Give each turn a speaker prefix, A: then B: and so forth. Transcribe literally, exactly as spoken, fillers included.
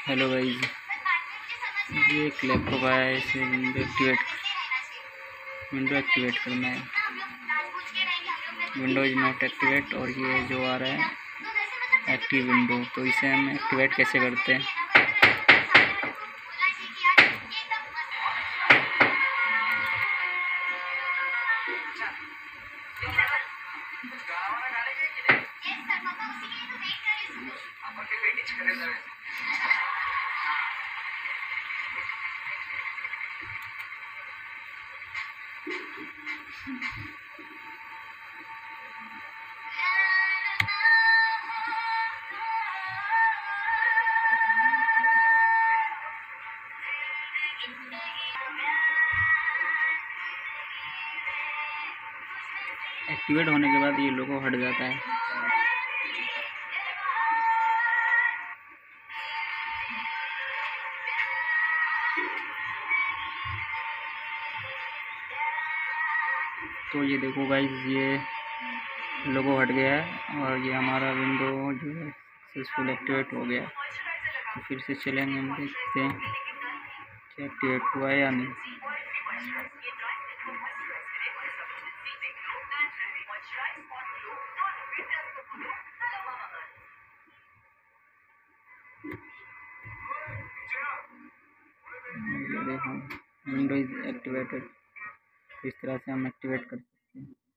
A: Hello guys, ये एक laptop आया है। इसे विंडो एक्टिवेट विंडो एक्टिवेट करना है। विंडो इज नॉट एक्टिवेट और ये जो आ रहा है एक्टिव विंडो, तो इसे हम एक्टिवेट कैसे करते हैं। एक्टिवेट होने के बाद ये लोगो हट जाता है। तो ये देखो गाइस, ये लोगो हट गया है और ये हमारा विंडो जो है सक्सेसफुल एक्टिवेट हो गया। तो फिर से चलेंगे, हम देखते हैं कि एक्टिवेट हुआ है या नहीं। ये देखो, विंडो इज एक्टिवेटेड। इस तरह से हम एक्टिवेट कर सकते हैं।